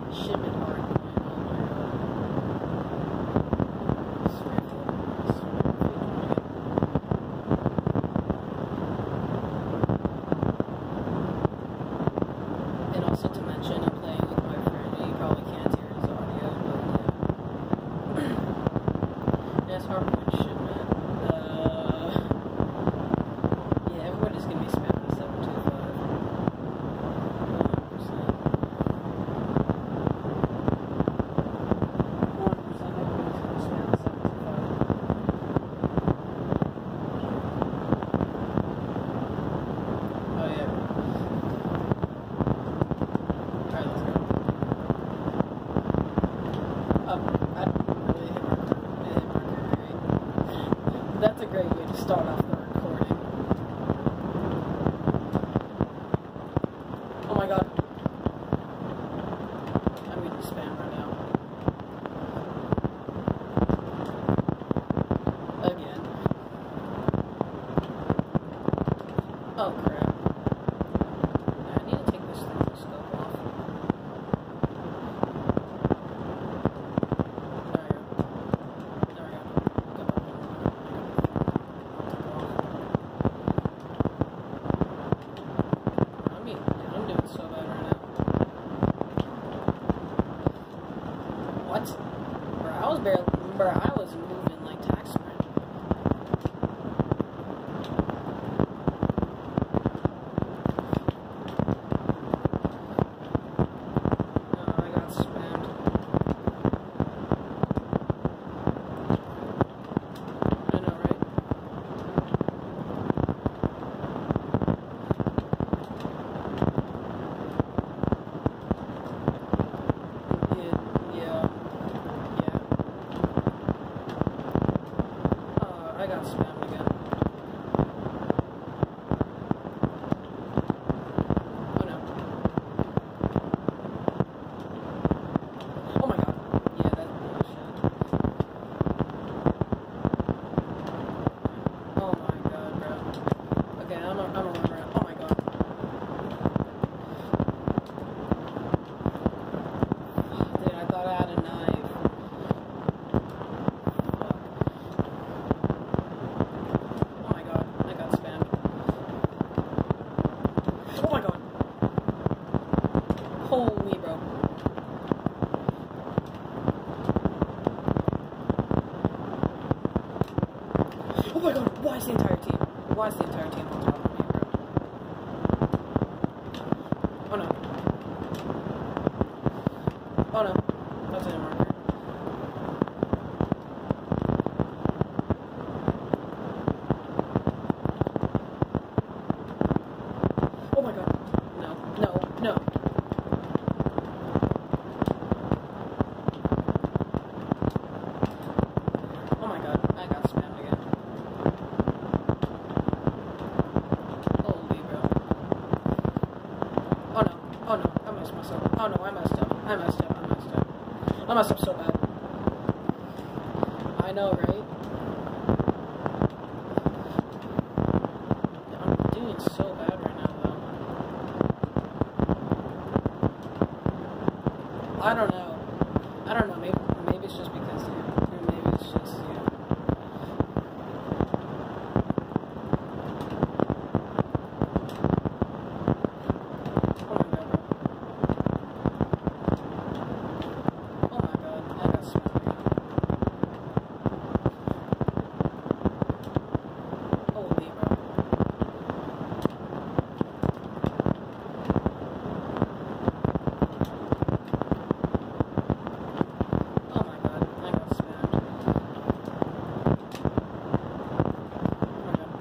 Shipment hard. And also to mention, I'm playing with my friend. You probably can't hear his audio, but yeah. That's hard point shipment. Yeah, everybody's gonna be spamming 725. 100%. That's a great way to start off the recording. Oh my god. I'm getting spam right now. Again. Oh crap. I need to take this stethoscope off. What? Bro, I was moving like tax sprint. No, I got spammed. I know, right? I got spammed again. Oh no. Oh my god. Yeah, that's bullshit. Oh my god, bro. Okay, I'm a runner. Oh my god. Dude, I thought I had a knife. Oh my god. Holy bro. Oh my god, why is the entire team? Why is the entire team on top of me, bro? Oh no. Oh no. That's a marker. Oh my god. No. No. No. Oh my god. I got spammed again. Holy bro. Oh no. Oh no. I messed myself. Oh no. I messed up. I messed up. I messed up. I messed up so bad. I know, right? I'm doing so bad right now, though. I don't know. I don't know. Maybe it's just because, yeah. Or maybe it's just, yeah. Oh my god. Oh my god. I got spammed again. Holy bro. Oh my god, I got spammed. Oh my god.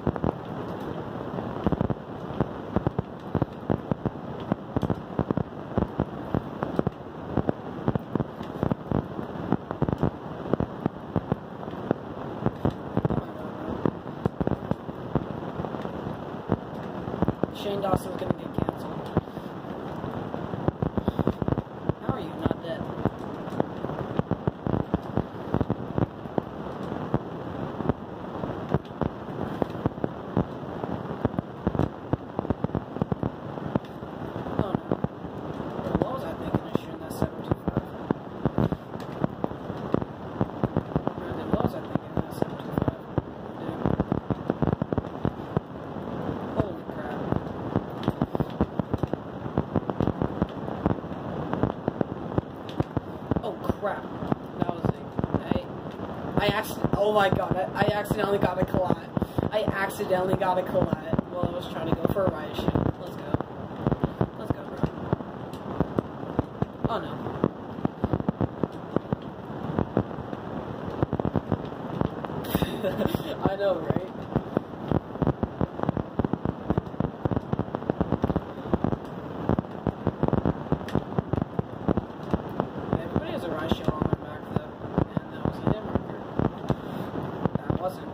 Shane Dawson's gonna get canceled. How are you not dead? Oh no. What was I thinking of shooting that 725? Oh crap. That was oh my god, I accidentally got a collat. I accidentally got a collat while I was trying to go for a riot shield. Let's go. Let's go, bro. Oh no. I know, right? Everybody has a riot shield on their back though, and that was a hit marker. That wasn't.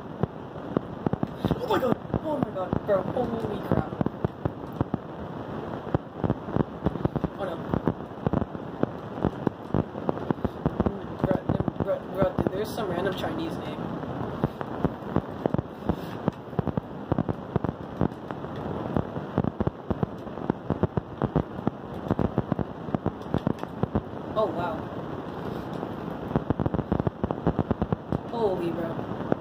Oh my god! Oh my god, bro! Holy crap! Oh no! Bro, dude, there's some random Chinese name. Oh wow. Holy bro.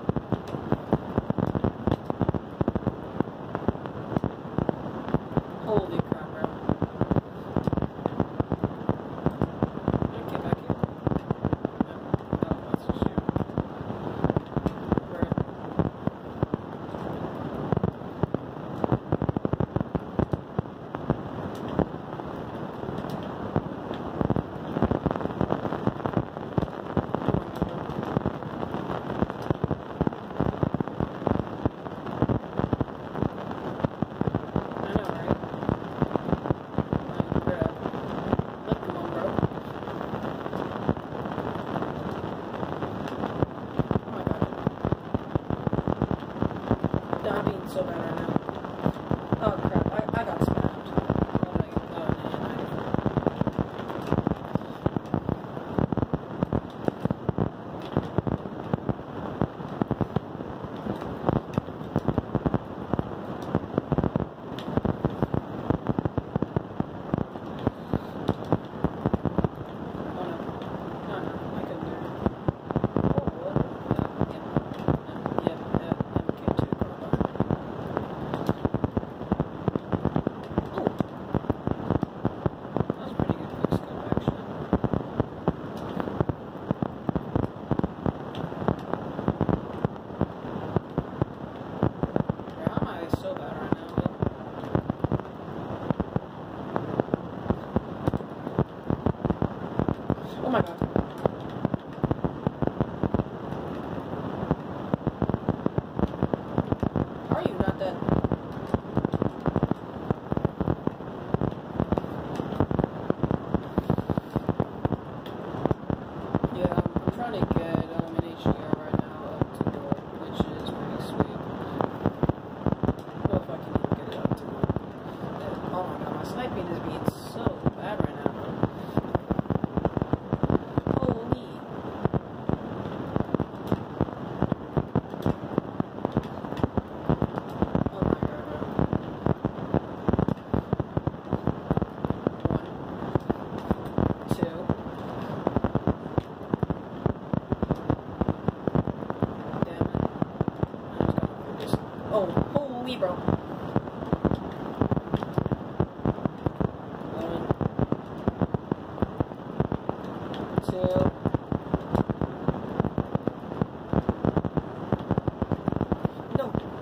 Holy crap, bro. Get back here. No, let's just shoot. Right. I'm being so bad right now. Oh crap, I got spammed. Oh my god, oh man, oh no, I couldn't do it. Oh, what? Yeah, MK2 carbine. That was pretty good quick scope, actually. Bro, how am I so bad right now? Oh my god. How are you not dead? Yeah, I'm trying to get an HDR right now up to gold, which is pretty sweet. Well, if I can even get it up to gold. Oh my god, my sniping is being so bad right now. Holy. Oh my god, bro. 1, 2. Damn it. I just got my focus. Oh, holy bro. 1, 2. No.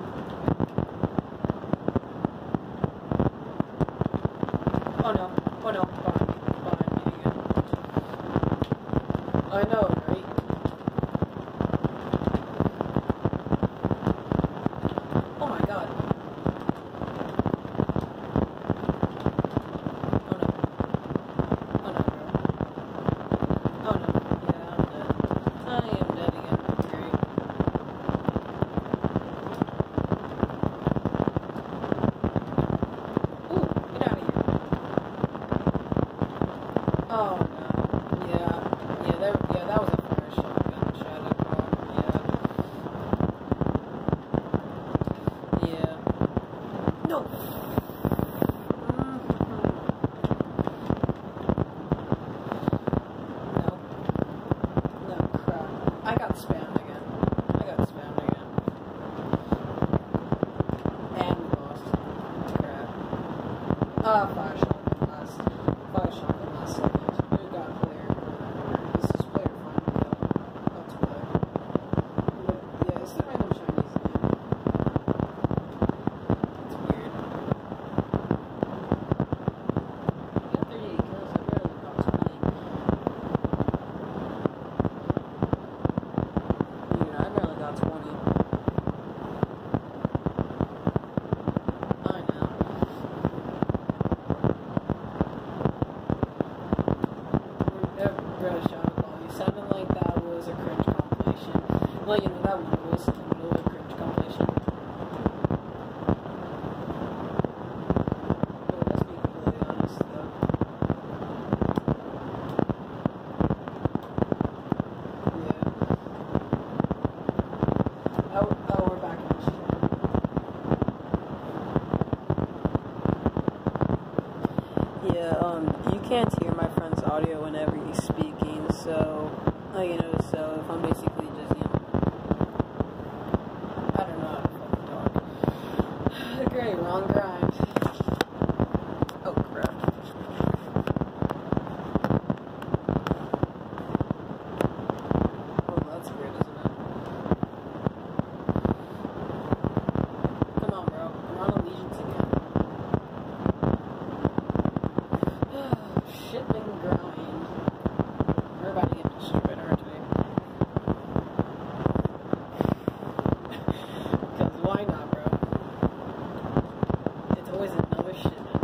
Oh no. Oh no. Behind me again. I know, right? Oh my god. Oh no. Oh no, bro. Oh no. Yeah, I'm dead. I am dead again. Great. Ooh, get out of here. Oh no. Yeah. Yeah, that was a fire shotgun shadow call. Yeah. Yeah. No! No. No, crap. I got spammed again. And we lost. Crap. Fire shotgun last second. We got clear. bro, shout out. You sounded like that was a cringe compilation. Like, you know, that one was in the middle of a cringe compilation. But let's be completely honest, though. Yeah. Oh, we're back in the stream. Yeah, you can't hear my friend's audio whenever he's speaking, so, like, you know, so if I'm basically just, you know, I don't know how to fucking talk. Great, wrong grind. Oh, crap. Oh, that's weird, isn't it? Come on, bro. I'm on Allegiance again. Shit and grind. We're about to get stupid, aren't we? Because why not, bro? It's always another shipment.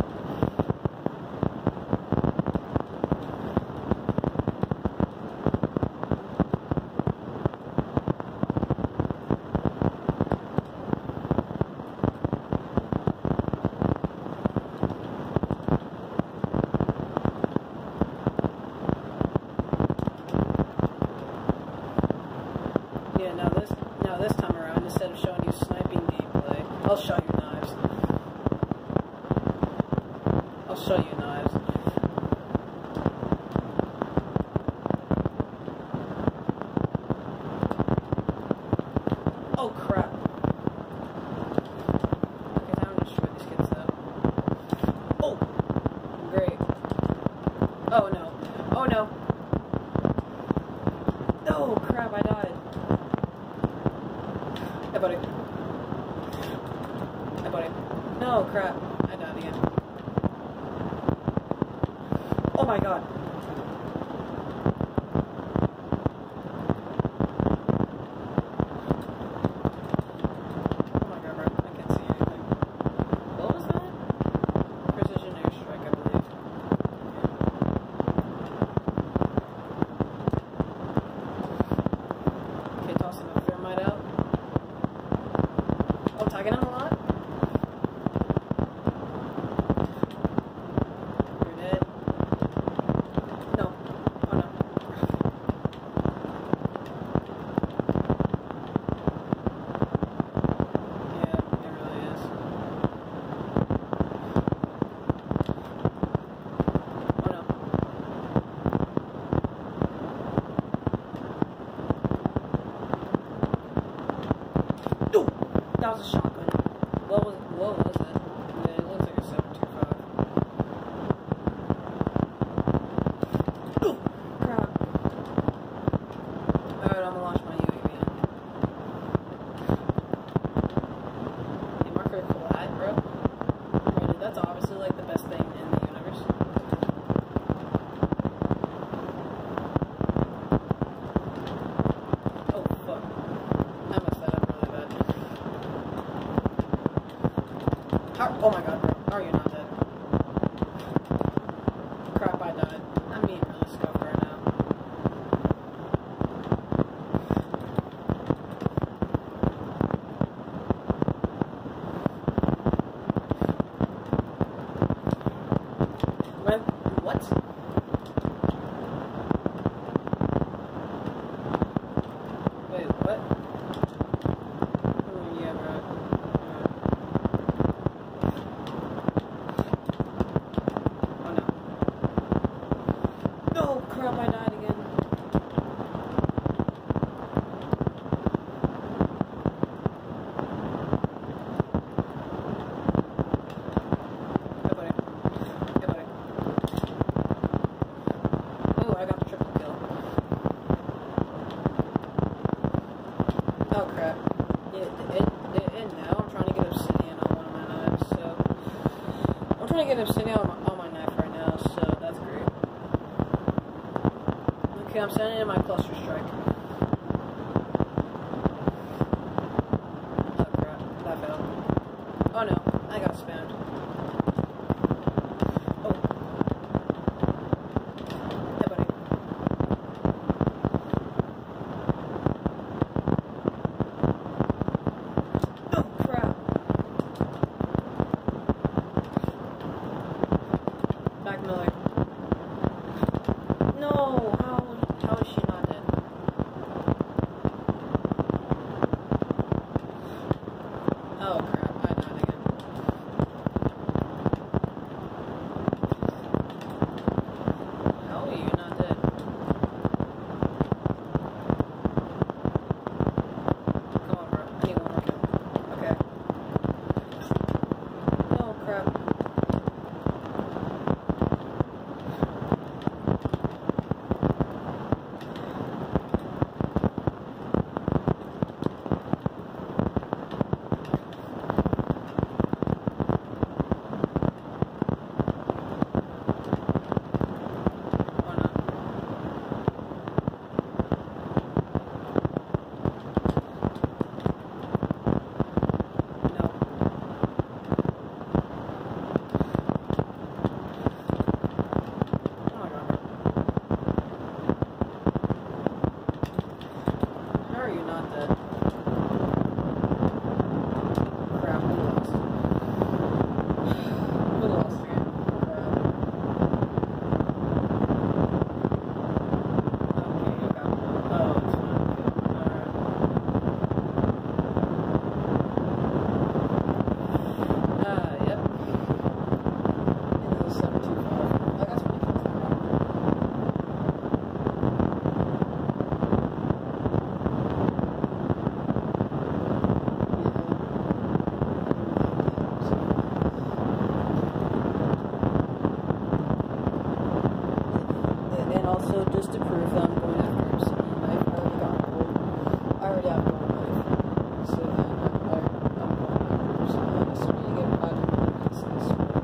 Yeah, now this time around, instead of showing you sniping gameplay, I'll show you knives. I'll show you knives. Oh crap. Okay, time to destroy these kids though. Oh! Great. Oh no. Oh no. Oh crap, I died. Hey buddy. Hey buddy. No, crap. I died again. Oh my god. Oh my god, bro. I can't see anything. What was that? Precision airstrike, I believe. Okay, tossing the thermite out. Oh, tagging him a lot? You're dead. No. Oh no. Yeah, it really is. Oh no. Ooh, that was a shotgun. What was it? Yeah, it looks like a 725. Ooh, crap. Alright, I'm gonna launch my UAV in. Hey, marker collide, bro. Right, that's obviously like the best thing in the universe. Oh fuck. I messed that up really bad. Oh my god, bro. How are you not dead? Crap, I died. I'm being really scuffed right now. What? Wait, what? Oh, yeah, bro. Oh no. No, crap, I died again. Hey, buddy. Hey, buddy. Oh, I got the triple kill. Oh, crap. And now I'm trying to get obsidian on one of my knives, so... I'm trying to get obsidian on my knife right now, so that's great. Okay, I'm sending in my cluster strike. Oh crap, that failed. Oh no, I got spammed. Oh. Hey buddy. How is she not dead? Oh crap, I died again. How are you not dead? Come on, bro. I need one more kill. Okay. Oh crap. Also, just to prove that I'm going after him, so knife, I already got gold. I already have gold knife. So then I'm going after him, so then as soon as you get 5 minutes, that can do for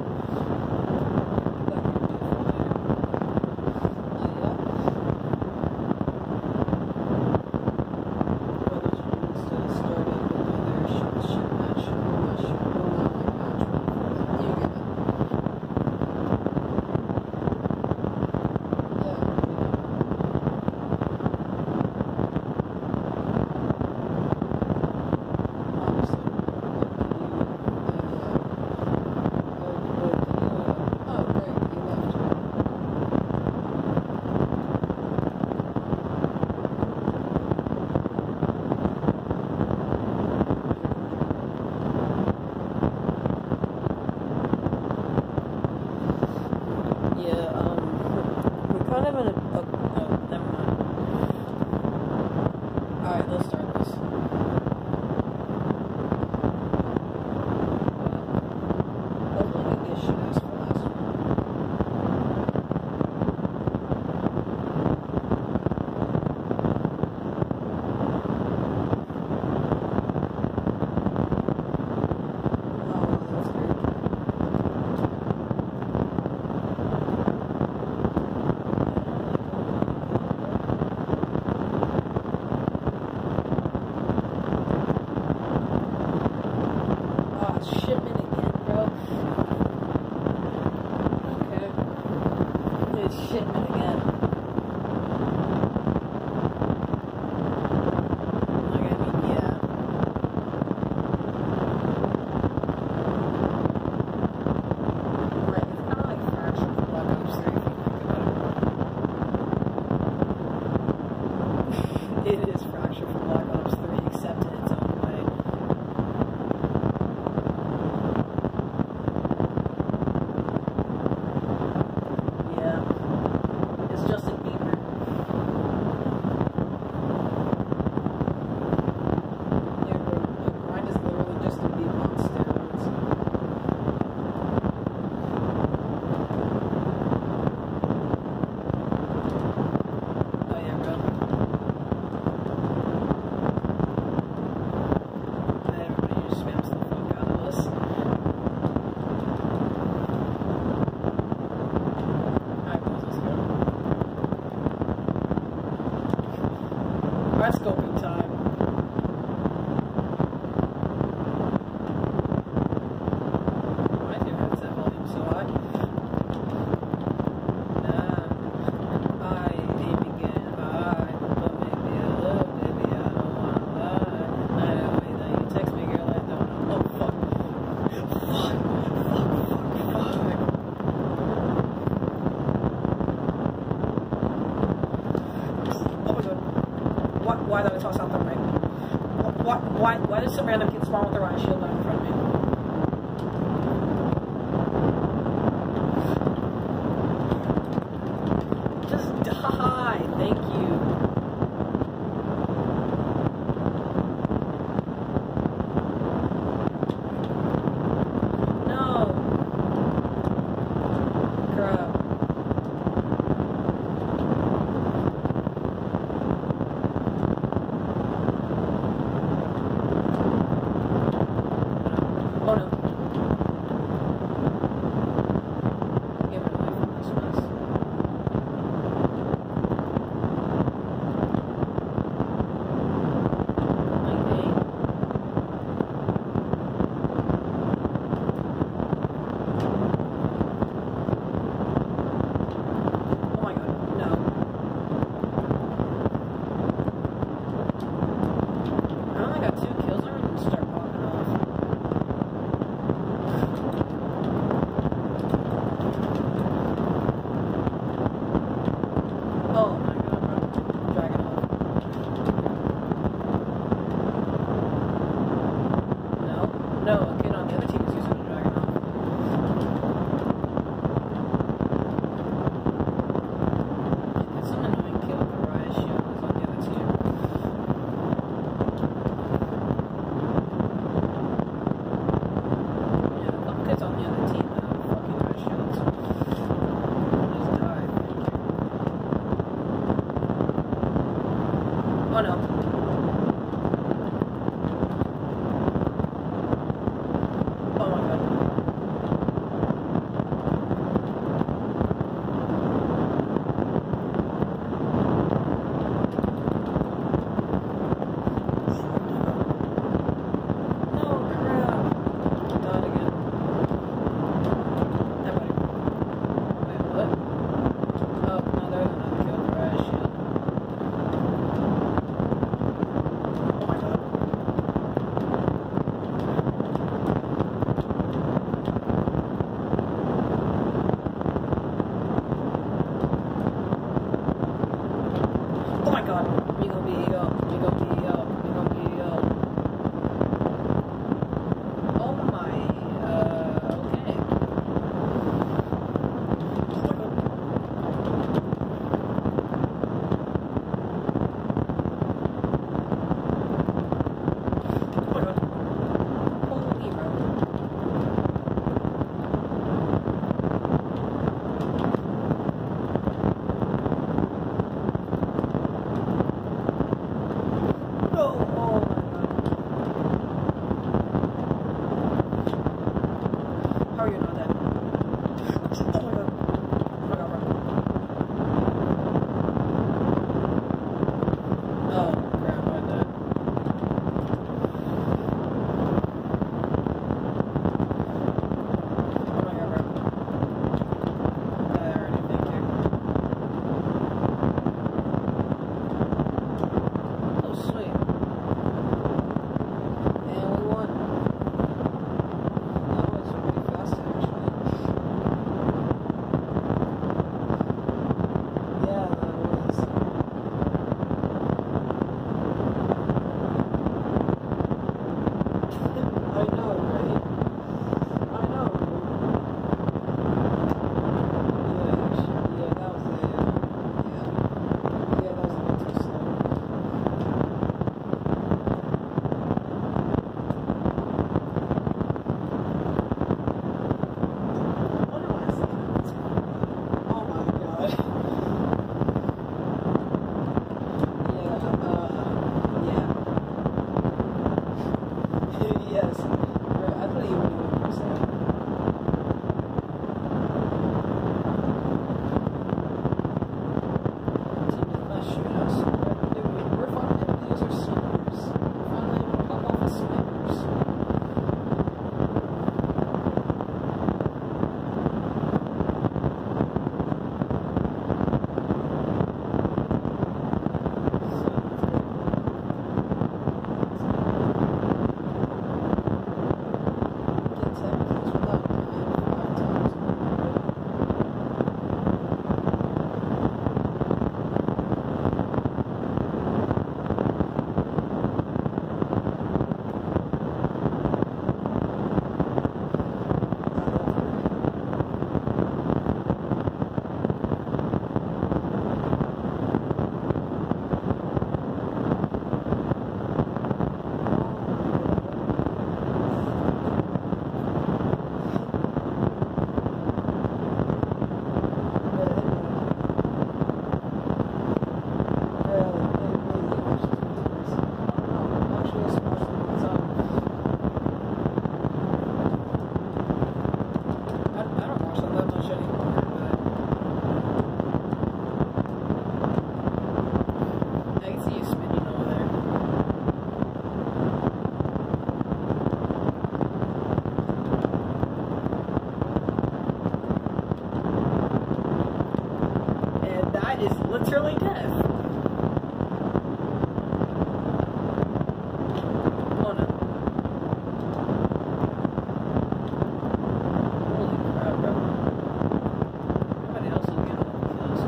why did I toss out the ring? Why did some random kid spawn with a riot shield out in front of me? Just die, thank you. No. Crap. Oh no. Get rid of my phone, this mess. Oh my god, no. I only got 2 kills, I'm gonna start popping off. Oh my god, bro. Dragon off. No, a kid on the other team is using a dragon off. It's some annoying kill with the riot shield is on the other team. Yeah, a couple kids on the other team that have fucking riot shields. Just die. Oh no. Oh my god. No, crap. Died again. Hey, buddy. Wait, what? Oh, no, there's another kill with the riot shield. Oh my god. Oh my god. We gonna be up. We gonna be up. We gonna be up. Oh my. Okay. Oh my god. Oh my god. Holy bro. literally death. Oh no. Holy crap, bro. Nobody else is getting all the kills.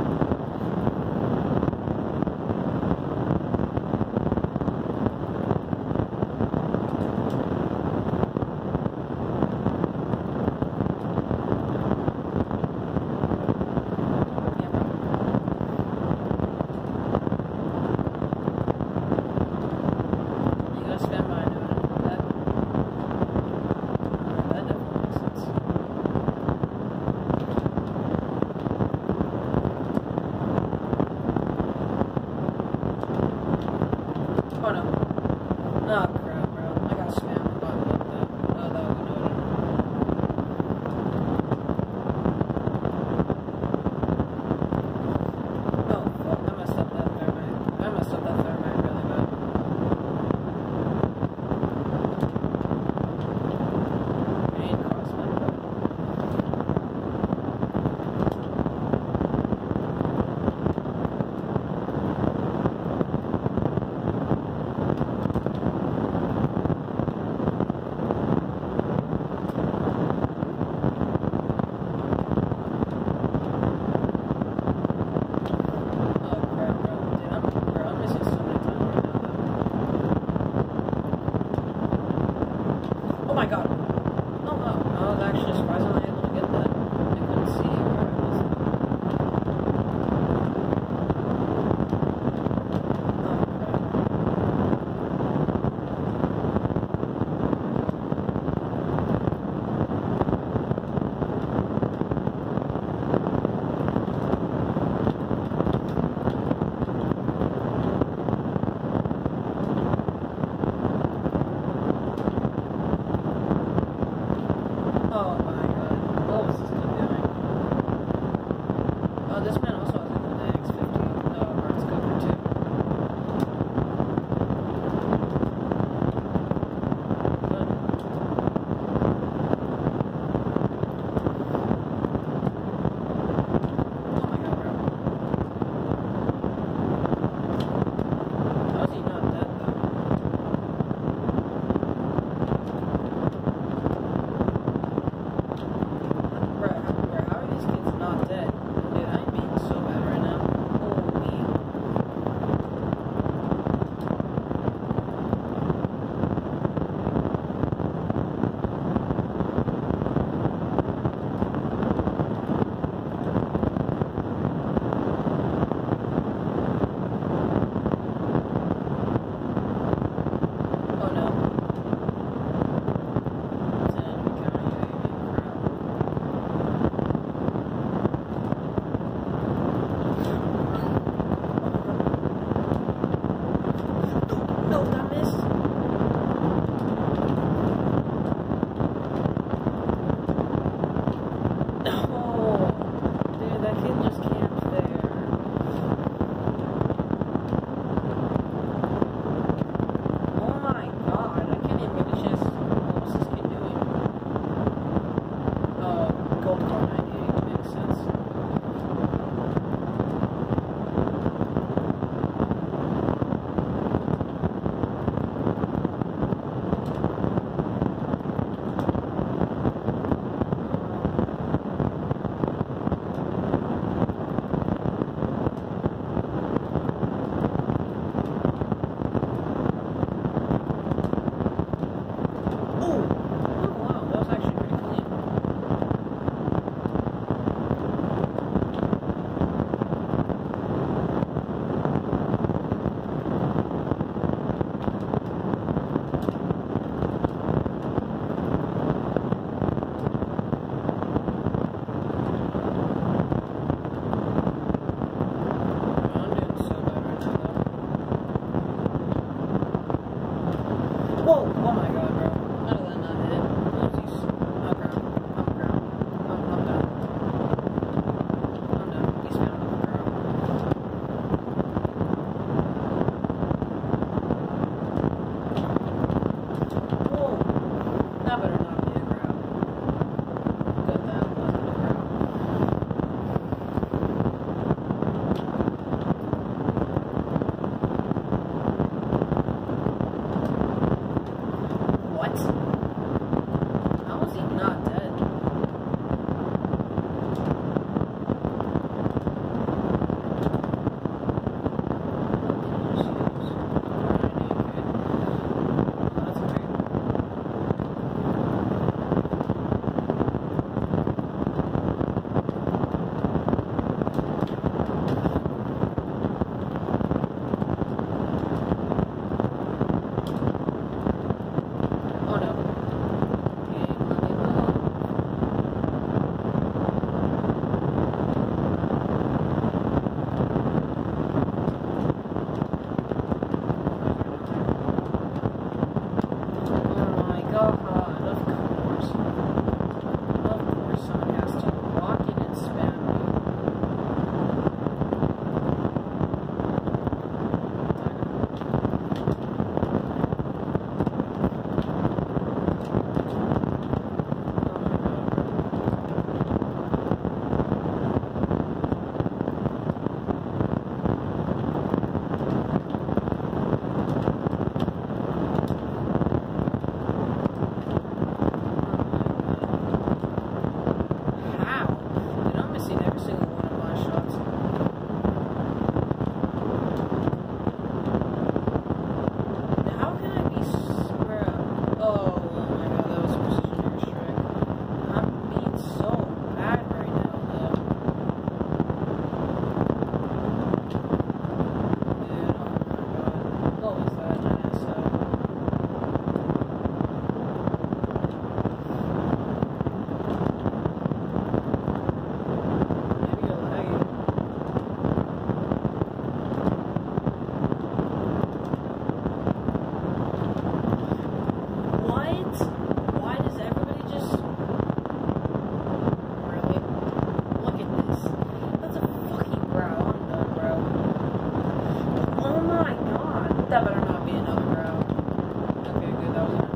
That better not be another round. Okay, good. That was an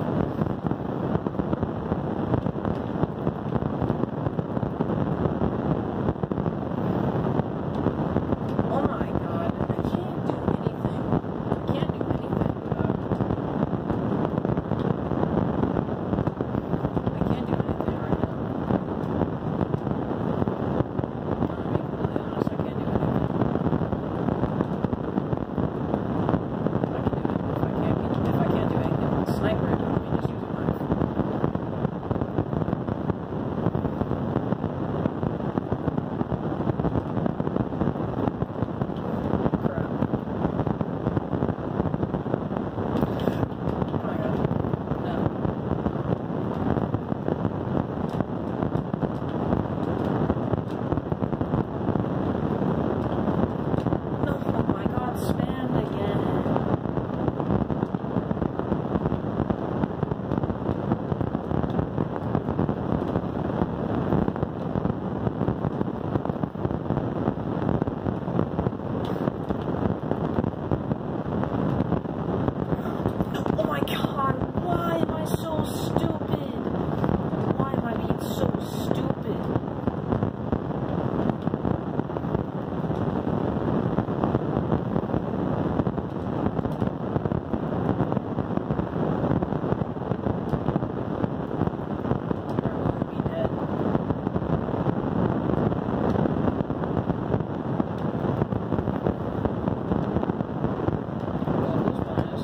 oh my god. I can't do anything. I can't do anything without it. I can't do anything right now. I'm being completely honest. I can't do anything. If I can't do anything with the sniper, let me just use a knife. Crap. Oh my god. No. No, oh my god, spammed again. Oh my god, why am I so stupid? Why am I being so stupid? I'm gonna be dead. Well, who's bonus?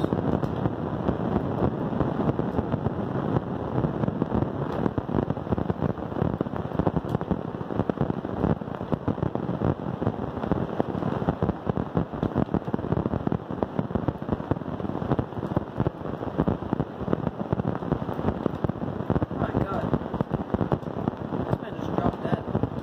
Oh my god. This man just dropped dead.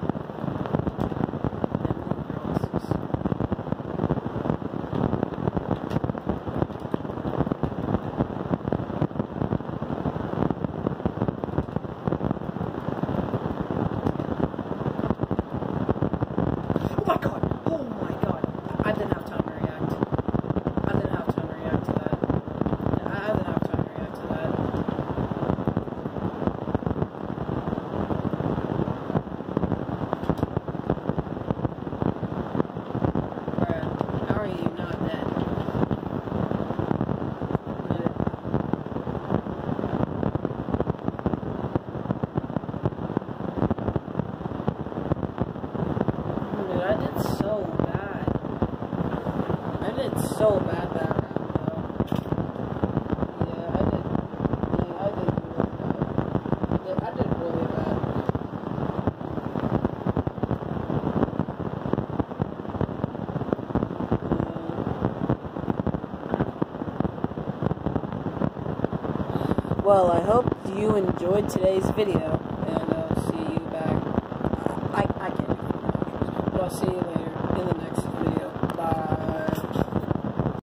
Oh my god! Oh my god! I didn't have time to react. I didn't have time to react to that. I didn't have time to react to that. Bruh, how are you not dead? Dude, I did so bad. I did so bad that round, though. Yeah, I did. Yeah, I did really bad. I did really bad. Well, I hope you enjoyed today's video, and I'll see you back. I can't do it, but I'll see you later.